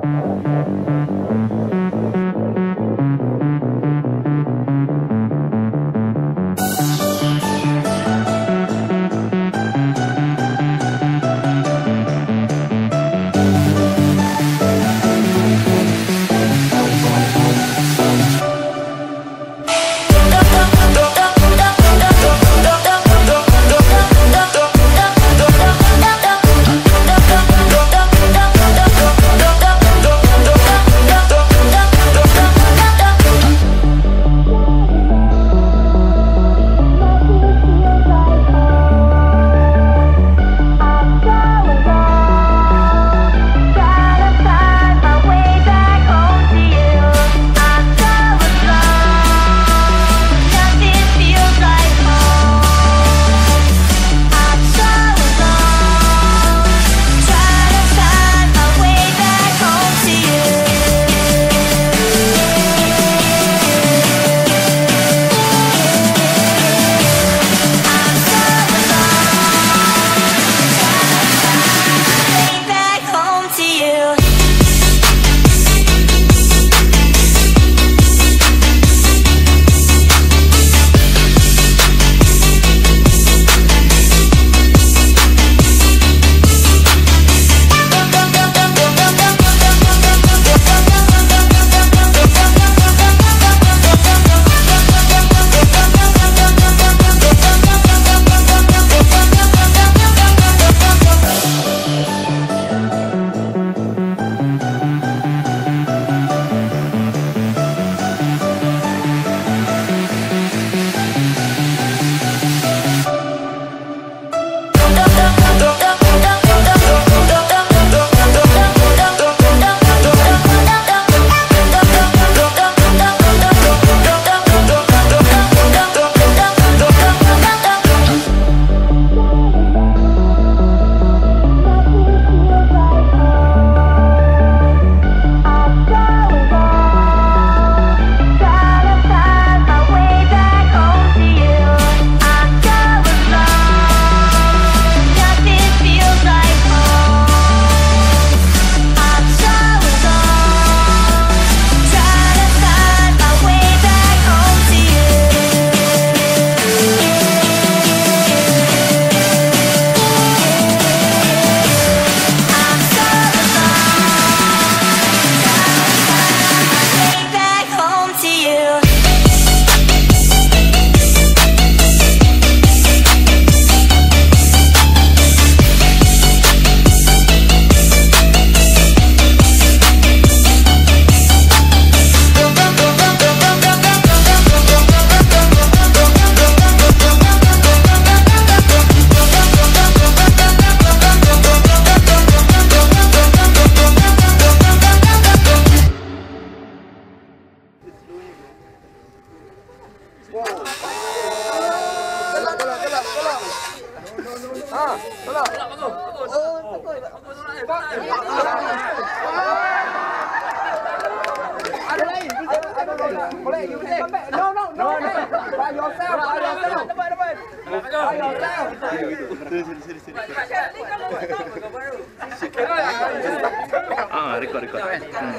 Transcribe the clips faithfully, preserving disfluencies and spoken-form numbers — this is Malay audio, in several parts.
Ah, record, record. Hmm.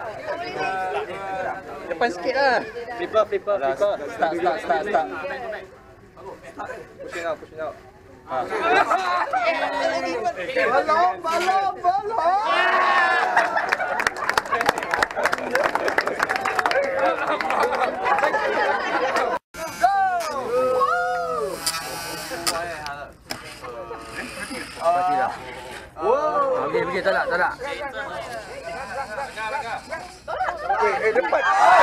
Depan sikit lah. Flipper, flipper, flipper. Start, start, start, start. Pushing out, pushing out. Ah. Balong, balong, balong. Okey, pergi tak nak, tak nak. Okey, eh depan.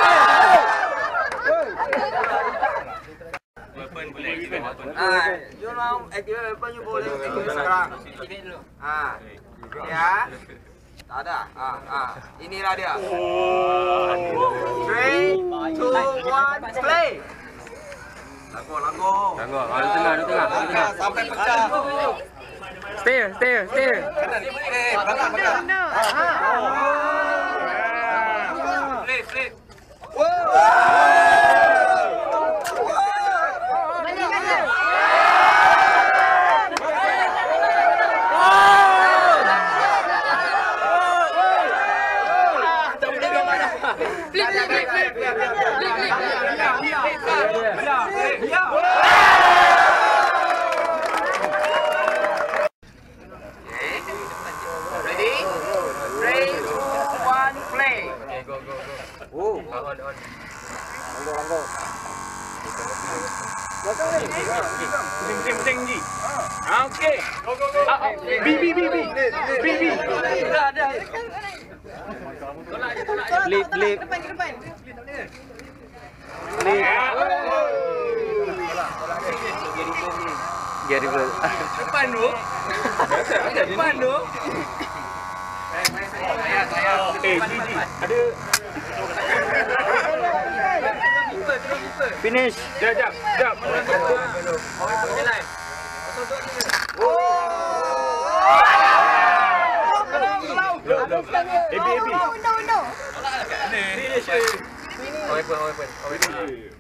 Weapon boleh activate weapon. Ah, you mau activate weapon you boleh activate sekarang. Ah. Ya. Tak ada. Ah, ah. Inilah dia. three, two, one, play. Lagu, lagu. Lagu, ah, di tengah, di tengah, di tengah. Sampai pecah. Stay, stay, stay. Eh, belakang, belakang. Flip, flip. flip, flip, flip, flip, flip, Ready? Three, two, one, play. Okay, go, go, go. Oh. On, on. Langgar, langgar. Pusing, pusing ni. Ah, okey. Go, go, go. Ah, B, B, B, B. B, B. Dah, dah. Flip, flip. Depan, ke depan. Flip. Get it, bro. Depan tu. Depan tu. Eh, G, G. Ada. Finish. Jap, jap, jap. A B, A B. No, no. Finish. Oh, weapon, oh, weapon, oh, weapon.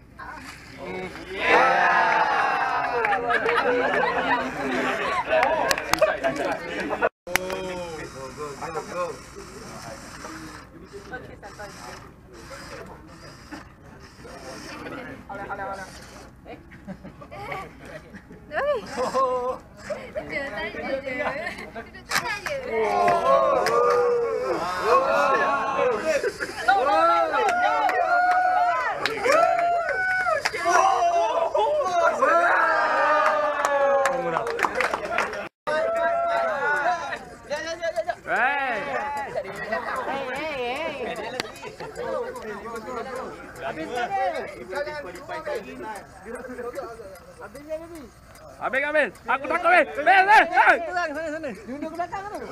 Ambil, ambil. Aku takut, ambil. Ambil, ambil. Duduk ke belakang tu.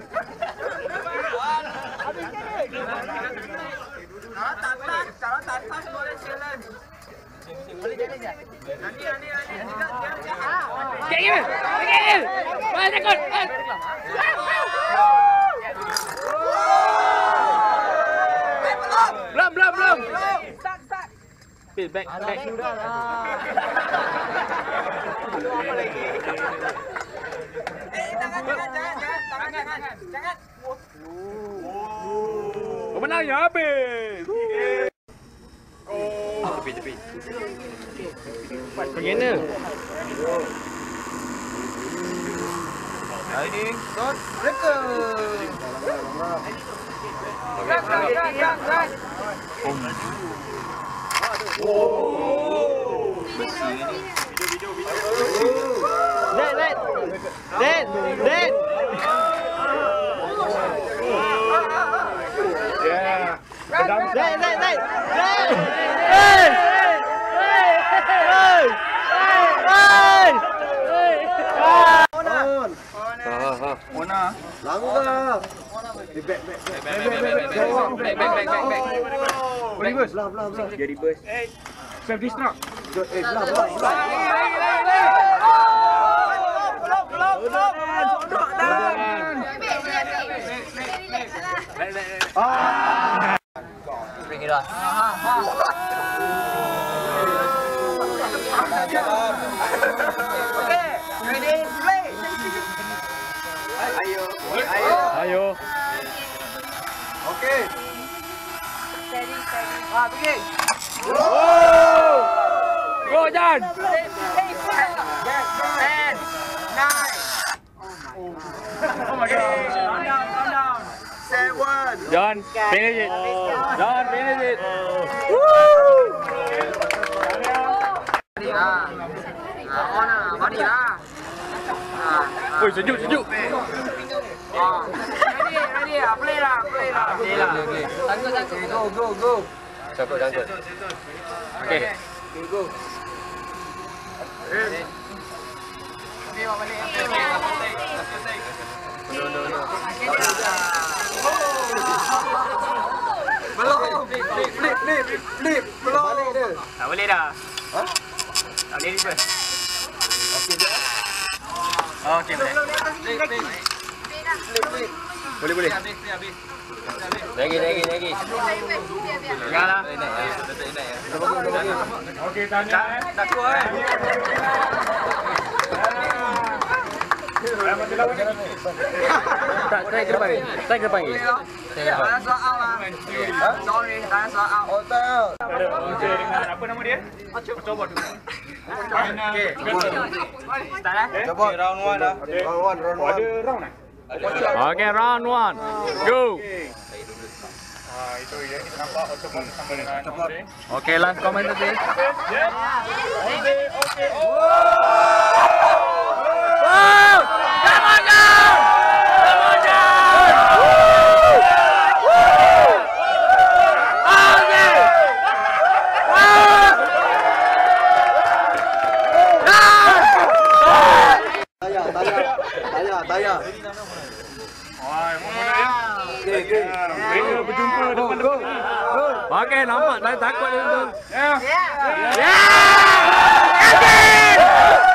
Kalau tak tak, kalau tak tak boleh challenge. Boleh challenge tak? Nanti, nanti, nanti. Sikit lagi, Bil. Sikit lagi. Mana takut? Belum, belum, belum. Start, start. Bil, back, back. Eh, tangan, tangan, jangan, jangan, tangan, jangan, jangan. Pemenangnya habis. Tepi, tepi. Bagaimana? Ini, start, mereka. Gerak, gerak, gerak, gerak. Net, net. Net, net. Yeah. Pedang. Net, net, net. Net. Hey! Hey! Hey! Hey! On. Ha, ha. Ona. Langgar. Eh, back, back, back. Back, back, back, back, back, back, back, back, back. Reverse. Belah, belah, belah. Jadi burst. Self destruct. Eh, belah, belah, belah. Belum, belum, belum. Duduk dah. Ah. Bring it on. Okay, ready, play. Ayo, ayo. Ayo. Okay. Steady, steady. Ah, pergi. Go, Jan. Ten, nine. Oh my God. Calm down, calm down. Seven. John, finish it. John, finish it. Mari lah. Ah, on lah, mari lah. Ah, ah. Oi, sejuk, sejuk. Ah. Ready, ready lah, play lah, play lah. Play lah. Sangkut, sangkut. Okay, go, go, go. Sangkut, sangkut. Okay. Okay, go. Eh. Tengok balik. No, no, no. Belum. Flip, flip, flip, flip. Belum. Balik dia. Tak boleh dah. Ha? Tak boleh reverse. Okey, jap. Oh, okay, boleh. Flip, flip. Flip, flip. Boleh, boleh. Lagi, lagi, lagi. Janganlah. Okey, tanya. Tak kuat eh. Tak, try ke depan. Try ke depan lagi. Tak ada soal lah. Sorry, tak soal. Oh, tak out. Okey, dengan apa nama dia? Coba dulu. Okey. Start eh. Coba round one dah. Round one, round one. Ada round eh? Okay, round one. Go. Ah, itu ya, kita nampak otomatik sama dengan Jose. Okay, last comment tadi. Ya. Jose, okey. Wow! Come on down! Come on down! Woo! Woo! Okay! Wow! Tayar, tayar. Tayar, tayar. Wah, mana ya? Okey, okey. Mereka berjumpa depan-depan. Okay, nampak saya takut dia tu. Ya. Yeah! Again!